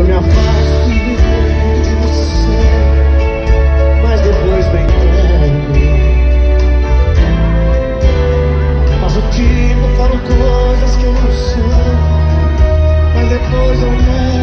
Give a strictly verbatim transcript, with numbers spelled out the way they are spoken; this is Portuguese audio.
eu me afasto de você, mas depois me entrego. Faço tipo, falo coisas que eu não sou, mas depois eu nego.